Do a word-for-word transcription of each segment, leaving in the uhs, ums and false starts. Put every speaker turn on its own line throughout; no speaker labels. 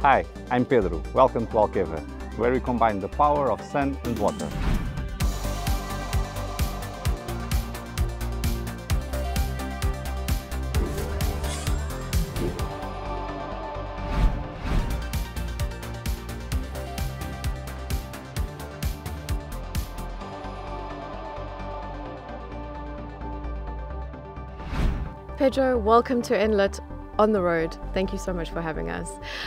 Hi, I'm Pedro. Welcome to Alqueva, where we combine the power of sun and water.
Pedro, welcome to Enlit on the road. Thank you so much for having us.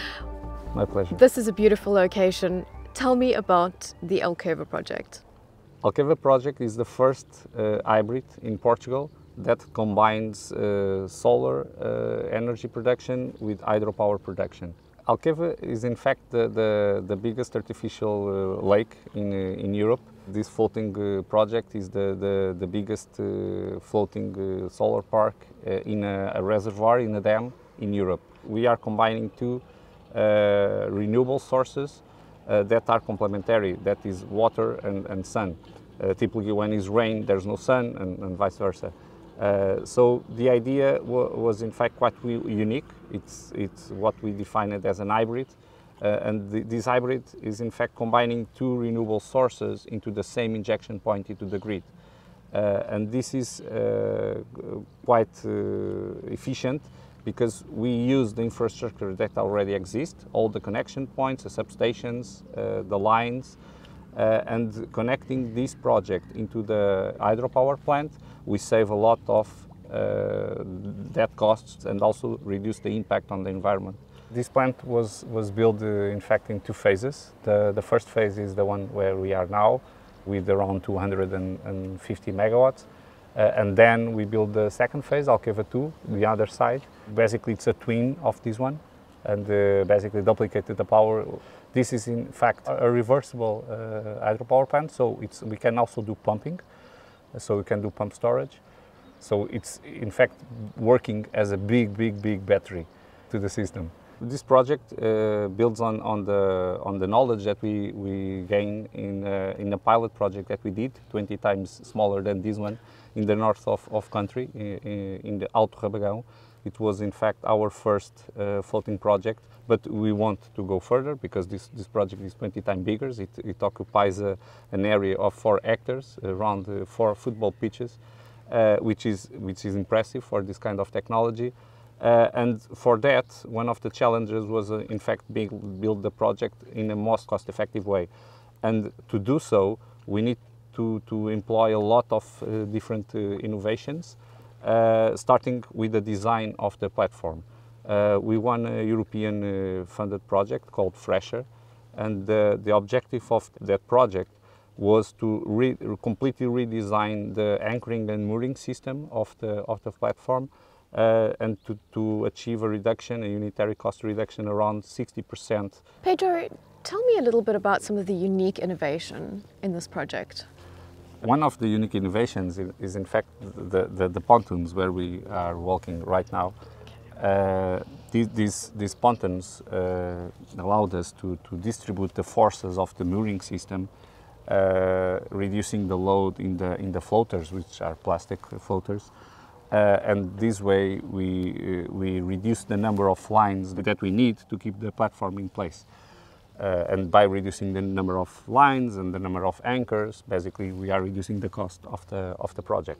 My pleasure.
This is a beautiful location. Tell me about the Alqueva project.
Alqueva project is the first uh, hybrid in Portugal that combines uh, solar uh, energy production with hydropower production. Alqueva is in fact the, the, the biggest artificial uh, lake in, uh, in Europe. This floating uh, project is the, the, the biggest uh, floating uh, solar park uh, in a, a reservoir, in a dam in Europe. We are combining two uh, renewable sources uh, that are complementary, that is water and, and sun. Uh, typically when it's rain there's no sun and, and vice versa. Uh, so the idea was in fact quite unique. It's, it's what we define it as an hybrid. Uh, and the, this hybrid is in fact combining two renewable sources into the same injection point into the grid. Uh, and this is uh, quite uh, efficient because we use the infrastructure that already exists, all the connection points, the substations, uh, the lines, uh, and connecting this project into the hydropower plant, we save a lot of uh, that costs and also reduce the impact on the environment. This plant was, was built uh, in fact in two phases. The, the first phase is the one where we are now with around two hundred fifty megawatts. Uh, and then we built the second phase, Alqueva two, the other side. Basically it's a twin of this one and uh, basically duplicated the power. This is in fact a reversible uh, hydropower plant, so it's, we can also do pumping. So we can do pump storage. So it's in fact working as a big, big, big battery to the system. This project uh, builds on, on, the, on the knowledge that we, we gain in, uh, in a pilot project that we did, twenty times smaller than this one, in the north of, of country, in, in the Alto Rabagão. It was in fact our first uh, floating project, but we want to go further because this, this project is twenty times bigger. It, it occupies a, an area of four hectares, around uh, four football pitches, uh, which, is, which is impressive for this kind of technology. Uh, and for that, one of the challenges was uh, in fact build, build the project in a most cost-effective way. And to do so, we need to, to employ a lot of uh, different uh, innovations, uh, starting with the design of the platform. Uh, we won a European uh, funded project called Fresher, and uh, the objective of that project was to re completely redesign the anchoring and mooring system of the, of the platform. Uh, and to, to achieve a reduction, a unitary cost reduction around sixty percent.
Pedro, tell me a little bit about some of the unique innovation in this project.
One of the unique innovations is, is in fact the, the, the pontoons where we are walking right now. Uh, these, these, these pontoons uh, allowed us to, to distribute the forces of the mooring system, uh, reducing the load in the, in the floaters, which are plastic floaters. Uh, and this way we, uh, we reduce the number of lines that we need to keep the platform in place. Uh, and by reducing the number of lines and the number of anchors, basically we are reducing the cost of the, of the project.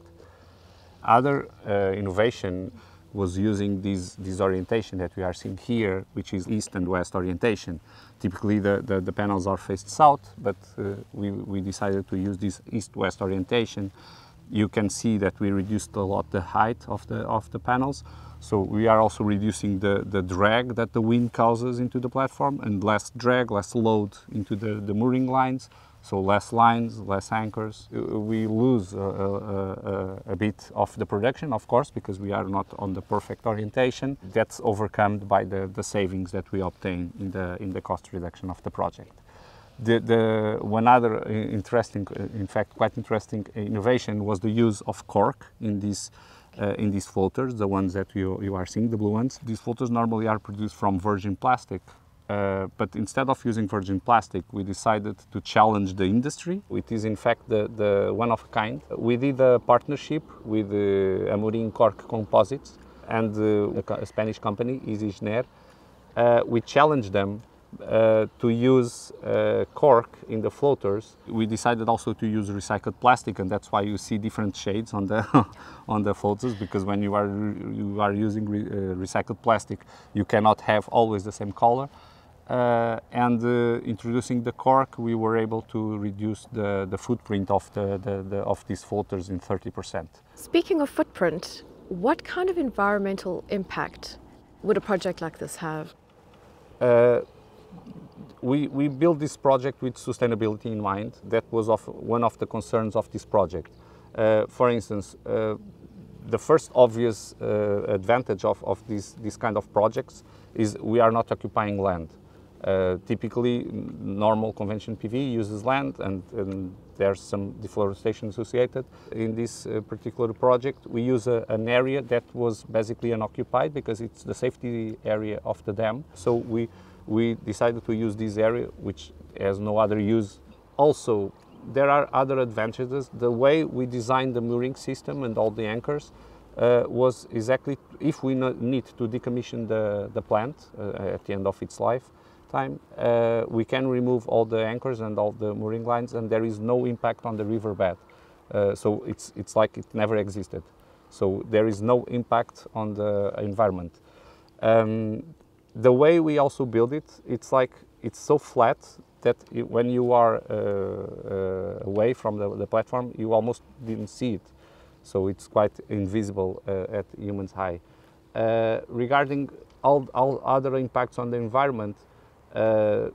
Other uh, innovation was using this, this orientation that we are seeing here, which is east and west orientation. Typically the, the, the panels are faced south, but uh, we, we decided to use this east-west orientation. You can see that we reduced a lot the height of the, of the panels. So we are also reducing the, the drag that the wind causes into the platform, and less drag, less load into the, the mooring lines. So less lines, less anchors. We lose a, a, a bit of the production, of course, because we are not on the perfect orientation. That's overcome by the, the savings that we obtain in the, in the cost reduction of the project. The, the, one other interesting, in fact, quite interesting innovation was the use of cork in these, uh, in these floaters, the ones that you, you are seeing, the blue ones. These floaters normally are produced from virgin plastic, uh, but instead of using virgin plastic, we decided to challenge the industry. It is in fact the, the one of a kind. We did a partnership with uh, Amorim Cork Composites and uh, a Spanish company, Easy Gener, uh, we challenged them uh, to use uh, cork in the floaters. We decided also to use recycled plastic, and that's why you see different shades on the on the floaters, because when you are you are using re, uh, recycled plastic, you cannot have always the same color. Uh, and uh, introducing the cork, we were able to reduce the, the footprint of the, the, the of these floaters in thirty percent.
Speaking of footprint, what kind of environmental impact would a project like this have?
Uh, we, we built this project with sustainability in mind. That was of one of the concerns of this project. Uh, for instance, uh, the first obvious uh, advantage of, of these, these kind of projects is we are not occupying land. Uh, typically, normal convention P V uses land, and, and there's some deforestation associated. In this uh, particular project, we use a, an area that was basically unoccupied because it's the safety area of the dam. So we, we decided to use this area, which has no other use. Also, there are other advantages. The way we designed the mooring system and all the anchors uh, was exactly if we no need to decommission the, the plant uh, at the end of its life, time, uh, we can remove all the anchors and all the mooring lines, and there is no impact on the riverbed. Uh, so it's, it's like it never existed. So there is no impact on the environment. Um, the way we also build it, it's like it's so flat that it, when you are uh, uh, away from the, the platform, you almost didn't see it. So it's quite invisible uh, at human's eye. Uh, regarding all, all other impacts on the environment, Uh,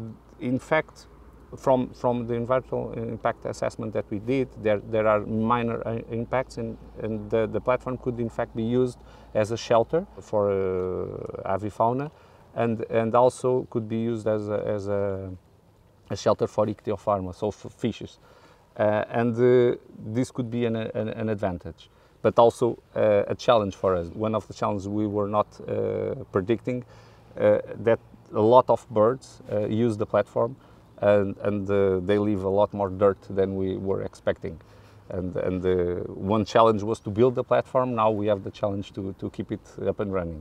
in fact, from, from the environmental impact assessment that we did, there, there are minor uh, impacts, and, and the, the platform could in fact be used as a shelter for uh, avifauna, and, and also could be used as a, as a, a shelter for ichthyopharma, so for fishes. Uh, and uh, this could be an, an, an advantage, but also uh, a challenge for us. One of the challenges we were not uh, predicting, uh, that a lot of birds uh, use the platform, and, and uh, they leave a lot more dirt than we were expecting. And, and uh, one challenge was to build the platform. Now we have the challenge to, to keep it up and running.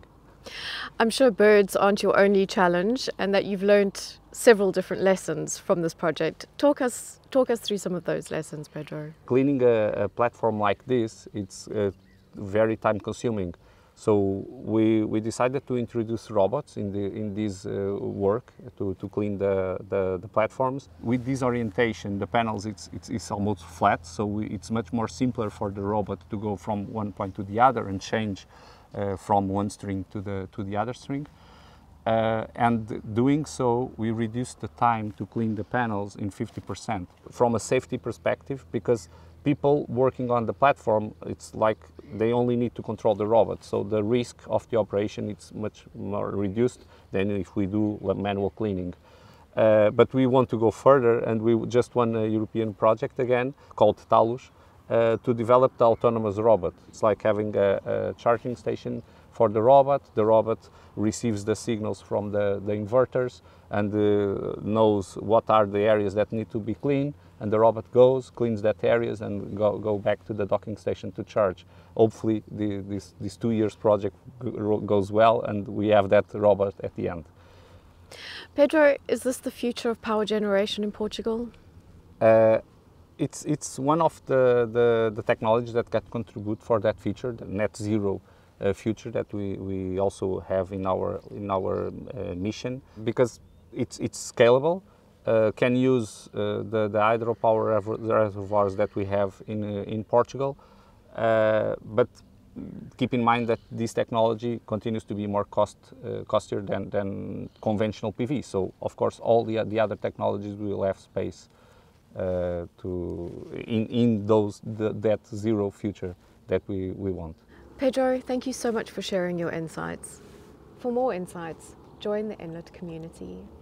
I'm sure birds aren't your only challenge, and that you've learned several different lessons from this project. Talk us, talk us through some of those lessons, Pedro.
Cleaning a, a platform like this, it's uh, very time consuming. So we, we decided to introduce robots in, the, in this uh, work to, to clean the, the, the platforms. With this orientation, the panels, it's, it's, it's almost flat, so we, it's much more simpler for the robot to go from one point to the other and change uh, from one string to the, to the other string. Uh, and doing so, we reduced the time to clean the panels in fifty percent. From a safety perspective, because people working on the platform, it's like they only need to control the robot, so the risk of the operation is much more reduced than if we do manual cleaning. Uh, but we want to go further, and we just won a European project again called Talus uh, to develop the autonomous robot. It's like having a, a charging station for the robot. The robot receives the signals from the, the inverters and uh, knows what are the areas that need to be cleaned, and the robot goes, cleans that areas, and go, go back to the docking station to charge. Hopefully the, this, this two years project goes well, and we have that robot at the end.
Pedro, is this the future of power generation in Portugal?
Uh, it's, it's one of the, the, the technologies that can contribute for that future, the net zero uh, future that we, we also have in our, in our uh, mission, because it's, it's scalable. Uh, can use uh, the, the hydropower reservoirs that we have in, uh, in Portugal, uh, but keep in mind that this technology continues to be more cost, uh, costlier than, than conventional P V. So, of course, all the, the other technologies will have space uh, to, in, in those, the, that zero future that we, we want.
Pedro, thank you so much for sharing your insights. For more insights, join the Enlit community.